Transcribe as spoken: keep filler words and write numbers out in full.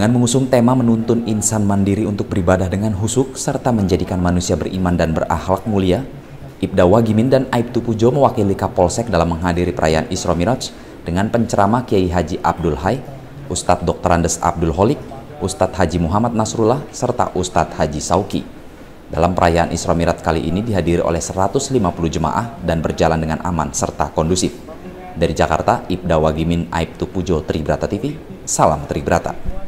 Dengan mengusung tema menuntun insan mandiri untuk beribadah dengan khusyuk serta menjadikan manusia beriman dan berakhlak mulia, Ibda Wagimin dan Aibtu Pujo mewakili Kapolsek dalam menghadiri perayaan Isra Miraj dengan penceramah Kiai Haji Abdul Hai, Ustadz Doktor Andes Abdul Holik, Ustadz Haji Muhammad Nasrullah, serta Ustadz Haji Sauki. Dalam perayaan Isra Miraj kali ini dihadiri oleh seratus lima puluh jemaah dan berjalan dengan aman serta kondusif. Dari Jakarta, Ibda Wagimin, Aibtu Pujo, Tribrata T V, salam Tribrata.